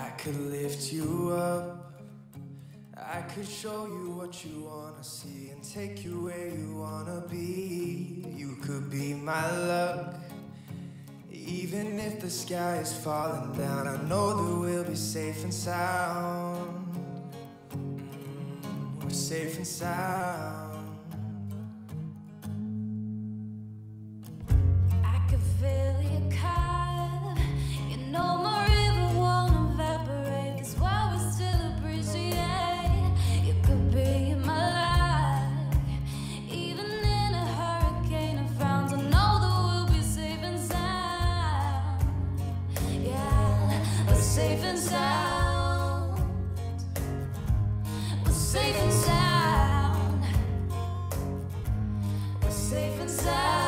could lift you up, I could show you what you wanna see and take you where you wanna be. You could be my luck, even if the sky is falling down. I know that we'll be safe and sound. We're safe and sound. I could fill your cup, you know my river won't evaporate. That's why we still appreciate. You could be in my life, even in a hurricane of frowns. I know that we'll be safe and sound. Yeah, we're safe and sound. We're safe and sound. We're safe and sound.